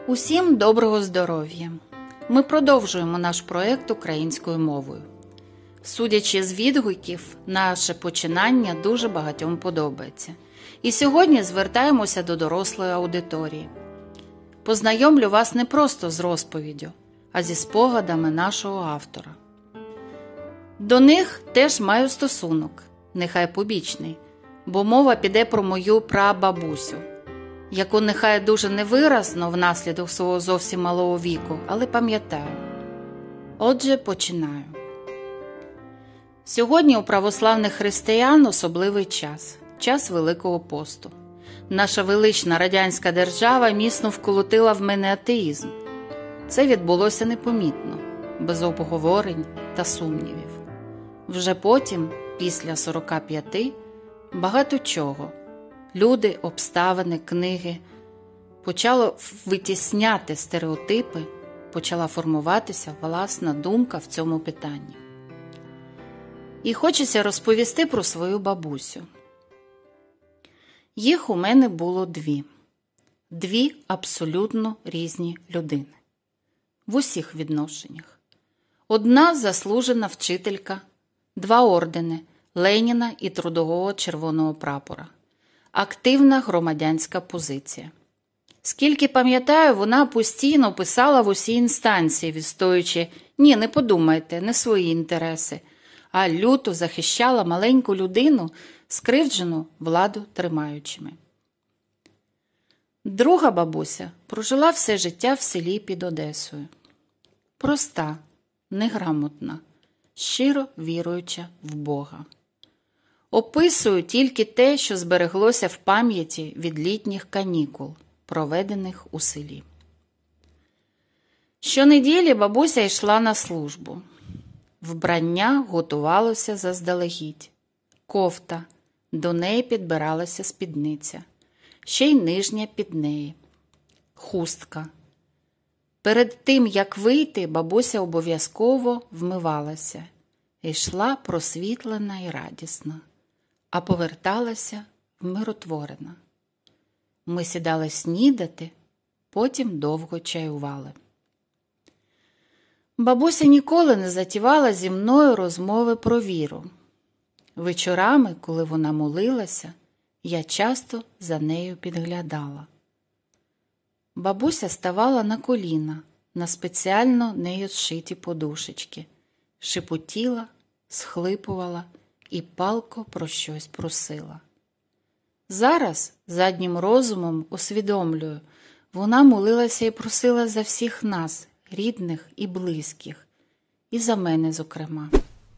Усім доброго здоров'я! Ми продовжуємо наш проєкт українською мовою. Судячи з відгуків, наше починання дуже багатьом подобається. І сьогодні звертаємося до дорослої аудиторії. Познайомлю вас не просто з розповіддю, а зі спогадами нашого автора. До них теж маю стосунок, нехай побічний, бо мова піде про мою прабабусю, яку нехай дуже невиразно внаслідок свого зовсім малого віку, але пам'ятаю. Отже, починаю. Сьогодні у православних християн особливий час – час Великого посту. Наша велична радянська держава міцно вколотила в мене атеїзм. Це відбулося непомітно, без обговорень та сумнівів. Вже потім, після 45, багато чого – люди, обставини, книги – почало витісняти стереотипи, почала формуватися власна думка в цьому питанні. І хочеться розповісти про свою бабусю. Їх у мене було дві. Дві абсолютно різні людини. В усіх відношеннях. Одна заслужена вчителька, 2 ордени – Леніна і Трудового Червоного Прапора. Активна громадянська позиція. Скільки пам'ятаю, вона постійно писала в усі інстанції, відстоюючи «ні, не подумайте, не свої інтереси», а люто захищала маленьку людину, скривджену владу тримаючими. Друга бабуся прожила все життя в селі під Одесою. Проста, неграмотна, щиро віруюча в Бога. Описую тільки те, що збереглося в пам'яті від літніх канікул, проведених у селі. Щонеділі бабуся йшла на службу. Вбрання готувалося заздалегідь. Кофта, до неї підбиралася спідниця, ще й нижня під неї. Хустка. Перед тим, як вийти, бабуся обов'язково вмивалася. Йшла просвітлена і радісна, а поверталася вмиротворена. Ми сідали снідати, потім довго чаювали. Бабуся ніколи не затівала зі мною розмови про віру. Вечорами, коли вона молилася, я часто за нею підглядала. Бабуся ставала на коліна, на спеціально нею зшиті подушечки, шепотіла, схлипувала і палко про щось просила. Зараз заднім розумом усвідомлюю, вона молилася і просила за всіх нас, рідних і близьких, і за мене, зокрема.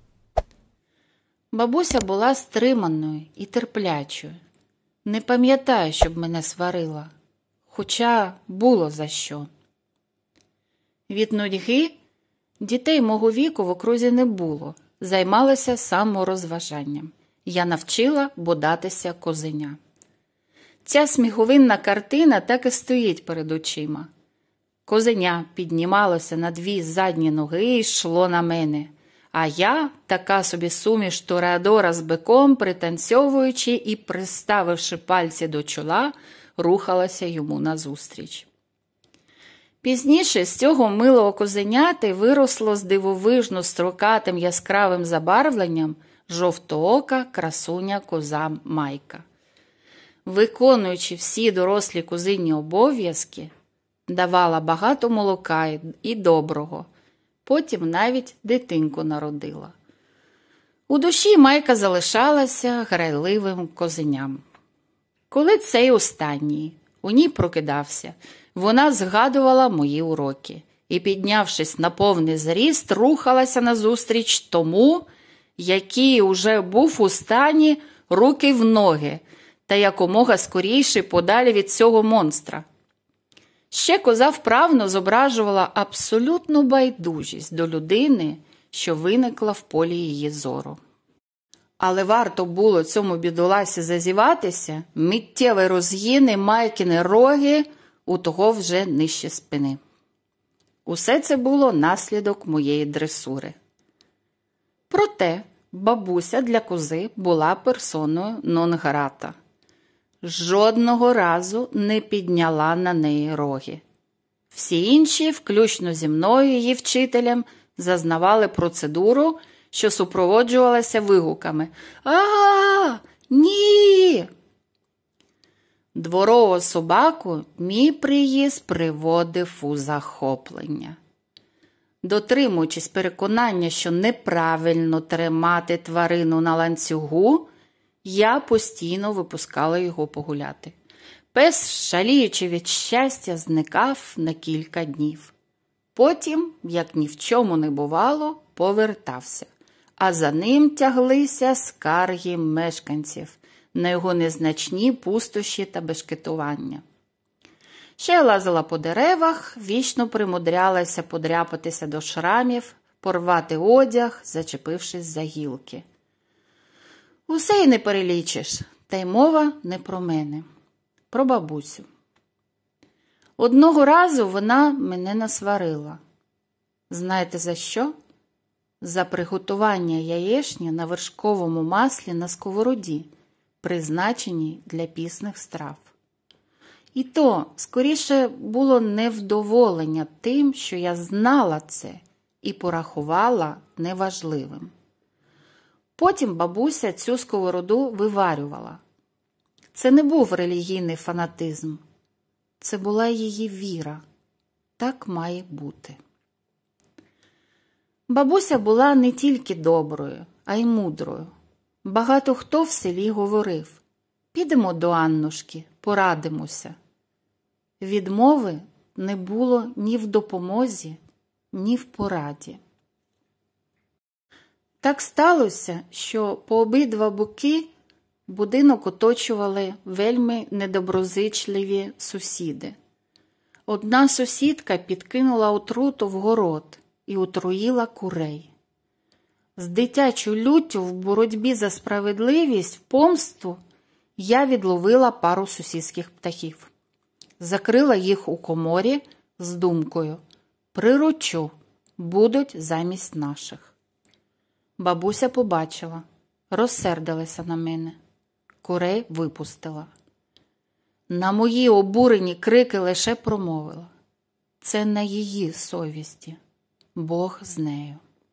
Бабуся була стриманою і терплячою. Не пам'ятаю, щоб мене сварила, хоча було за що. Від нудьги дітей мого віку в окрузі не було, займалася саморозважанням. Я навчила бодатися козеня. Ця сміховинна картина так і стоїть перед очима. Козеня піднімалося на 2 задні ноги і йшло на мене, а я, така собі суміш тореадора з биком, пританцьовуючи і приставивши пальці до чола, рухалася йому назустріч. Пізніше з цього милого козеняти виросло з дивовижно строкатим яскравим забарвленням жовтоока красуня коза Майка. Виконуючи всі дорослі козині обов'язки, давала багато молока і доброго, потім навіть дитинку народила. У душі Майка залишалася грайливим козеням. Коли цей останній у ній прокидався, вона згадувала мої уроки і, піднявшись на повний зріст, рухалася назустріч тому, який уже був у стані руки в ноги та якомога скоріше подалі від цього монстра. Ще коза вправно зображувала абсолютну байдужість до людини, що виникла в полі її зору. Але варто було цьому бідоласі зазіватися, миттєві розгіни Майкіни роги у того вже нижче спини. Усе це було наслідок моєї дресури. Проте бабуся для кози була персоною нон-грата. Жодного разу не підняла на неї роги. Всі інші, включно зі мною, її вчителем, зазнавали процедуру, що супроводжувалася вигуками «А-а-а! Ні!». Дворову собаку мій приїзд приводив у захоплення. Дотримуючись переконання, що неправильно тримати тварину на ланцюгу, я постійно випускала його погуляти. Пес, шаліючи від щастя, зникав на кілька днів. Потім, як ні в чому не бувало, повертався, а за ним тяглися скарги мешканців на його незначні пустощі та бешкетування. Ще я лазила по деревах, вічно примудрялася подряпатися до шрамів, порвати одяг, зачепившись за гілки. Усе й не перелічиш, та й мова не про мене, про бабусю. Одного разу вона мене насварила. Знаєте за що? За приготування яєчні на вершковому маслі на сковороді, призначеній для пісних страв. І то, скоріше, було невдоволення тим, що я знала це і порахувала неважливим. Потім бабуся цю сковороду виварювала. Це не був релігійний фанатизм. Це була її віра. Так має бути. Бабуся була не тільки доброю, а й мудрою. Багато хто в селі говорив: «Підемо до Аннушки, порадимося». Відмови не було ні в допомозі, ні в пораді. Так сталося, що по обидва боки будинок оточували вельми недоброзичливі сусіди. Одна сусідка підкинула отруту в город і отруїла курей. З дитячою люттю в боротьбі за справедливість, в помсту, я відловила пару сусідських птахів. Закрила їх у коморі з думкою: приручу, будуть замість наших. Бабуся побачила, розсердилася на мене. Курей випустила. На мої обурені крики лише промовила: це на її совісті, Бог з нею.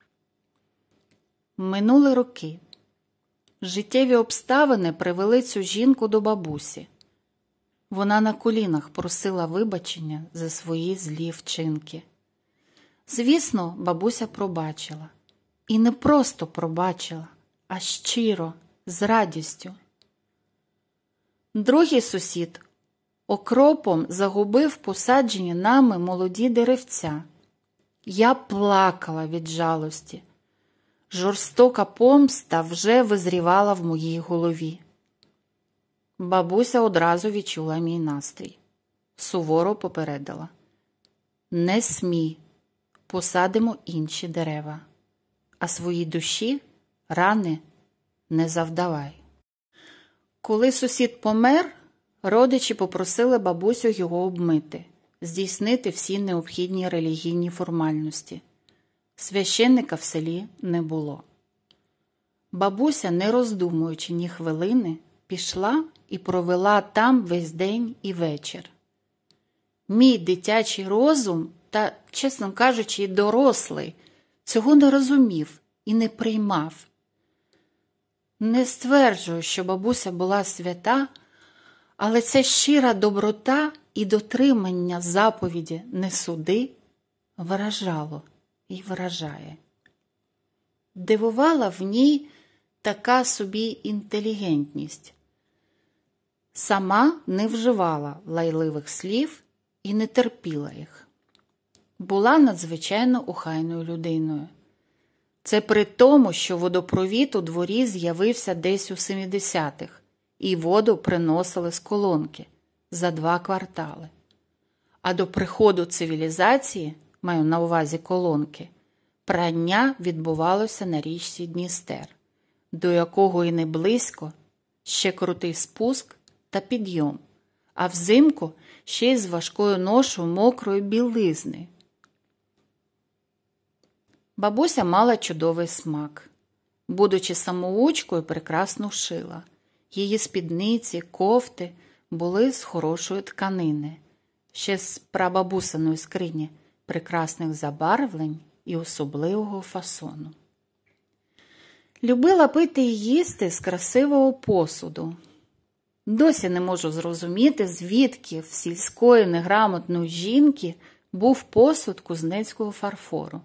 Минули роки. Життєві обставини привели цю жінку до бабусі. Вона на колінах просила вибачення за свої злі вчинки. Звісно, бабуся пробачила. І не просто пробачила, а щиро, з радістю. Другий сусід окропом загубив посаджені нами молоді деревця. Я плакала від жалості. Жорстока помста вже визрівала в моїй голові. Бабуся одразу відчула мій настрій. Суворо попередила: «Не смій, посадимо інші дерева, а своїй душі рани не завдавай». Коли сусід помер, родичі попросили бабусю його обмити, здійснити всі необхідні релігійні формальності. Священника в селі не було. Бабуся, не роздумуючи ні хвилини, пішла і провела там весь день і вечір. Мій дитячий розум, та, чесно кажучи, і дорослий, цього не розумів і не приймав. Не стверджую, що бабуся була свята, але ця щира доброта і дотримання заповіді «не суди» вражало і вражає. Дивувала в ній така собі інтелігентність. Сама не вживала лайливих слів і не терпіла їх. Була надзвичайно охайною людиною. Це при тому, що водопровід у дворі з'явився десь у 70-х, і воду приносили з колонки за 2 квартали. А до приходу цивілізації, маю на увазі колонки, прання відбувалося на річці Дністер, до якого і не близько, ще крутий спуск та підйом, а взимку ще й з важкою ношою мокрої білизни. Бабуся мала чудовий смак. Будучи самоучкою, прекрасно шила. Її спідниці, кофти були з хорошої тканини, ще з прабабусиної скрині прекрасних забарвлень і особливого фасону. Любила пити і їсти з красивого посуду. Досі не можу зрозуміти, звідки в сільської неграмотної жінки був посуд кузнецького фарфору.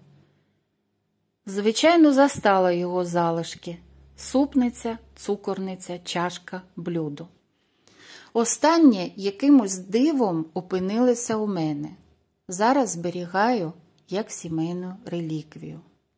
Звичайно, застала його залишки – супниця, цукорниця, чашка, блюдо. Останнє якимось дивом опинилися у мене. Зараз зберігаю як сімейну реліквію.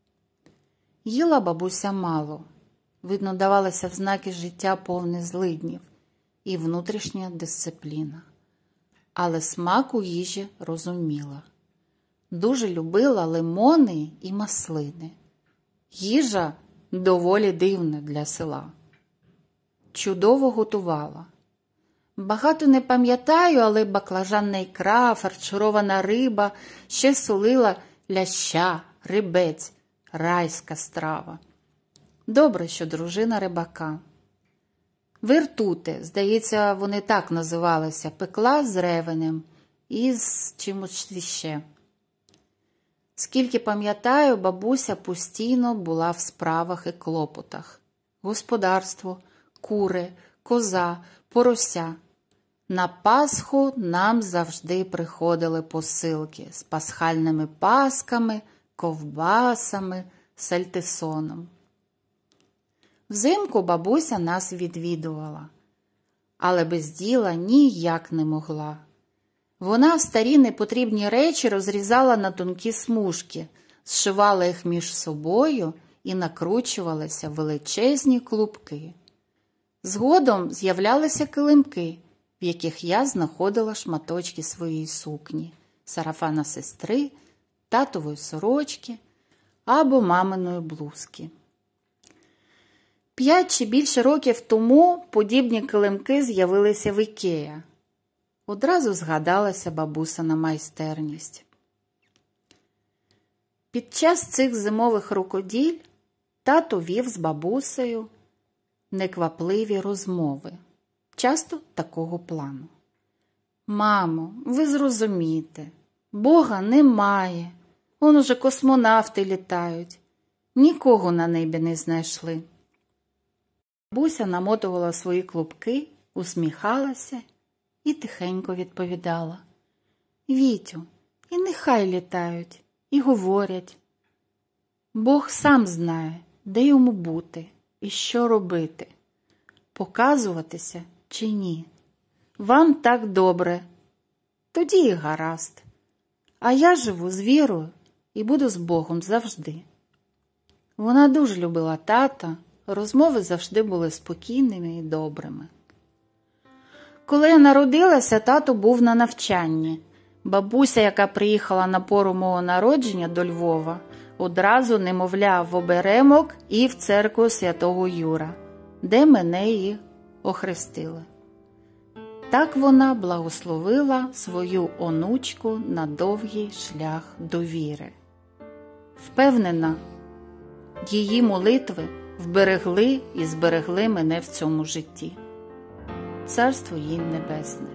Їла бабуся мало. Видно, давалися в знаки життя повне злиднів і внутрішня дисципліна. Але смак у їжі розуміла. Дуже любила лимони і маслини. Їжа доволі дивна для села. Чудово готувала. Багато не пам'ятаю, але баклажанна ікра, фарширована риба, ще солила ляща, рибець, райська страва. Добре, що дружина рибака. Вертути, здається, вони так називалися, пекла з ревенем і з чимось ще. Скільки пам'ятаю, бабуся постійно була в справах і клопотах. Господарство, кури, коза, порося. На Пасху нам завжди приходили посилки з пасхальними пасками, ковбасами, сальтисоном. Взимку бабуся нас відвідувала, але без діла ніяк не могла. Вона старі непотрібні речі розрізала на тонкі смужки, зшивала їх між собою і накручувалися величезні клубки. Згодом з'являлися килимки, в яких я знаходила шматочки своєї сукні, сарафана сестри, татової сорочки або маминої блузки. 5 чи більше років тому подібні килимки з'явилися в Ікеа. Одразу згадалася бабусина майстерність. Під час цих зимових рукоділь тато вів з бабусею неквапливі розмови, часто такого плану. «Мамо, ви зрозумієте, Бога немає, он уже космонавти літають, нікого на небі не знайшли». Бабуся намотувала свої клубки, усміхалася і тихенько відповідала: «Вітю, і нехай літають, і говорять. Бог сам знає, де йому бути і що робити, показуватися чи ні. Вам так добре, тоді і гаразд. А я живу з вірою і буду з Богом завжди». Вона дуже любила тата, розмови завжди були спокійними і добрими. Коли я народилася, тато був на навчанні. Бабуся, яка приїхала на пору мого народження до Львова, одразу немовля в оберемок і в церкву Святого Юра, де мене і охрестили. Так вона благословила свою онучку на довгий шлях до віри. Впевнена, її молитви вберегли і зберегли мене в цьому житті. Царство їй небесне.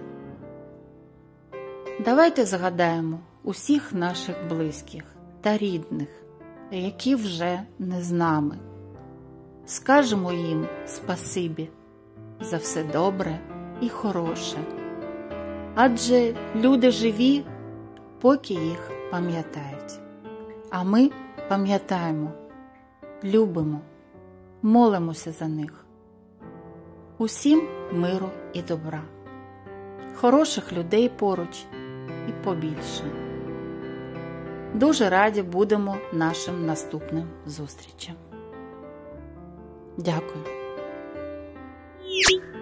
Давайте згадаємо усіх наших близьких та рідних, які вже не з нами. Скажемо їм спасибі за все добре і хороше. Адже люди живі, поки їх пам'ятають. А ми пам'ятаємо, любимо, молимося за них. Усім миру і добра. Хороших людей поруч і побільше. Дуже раді будемо нашим наступним зустрічам. Дякую.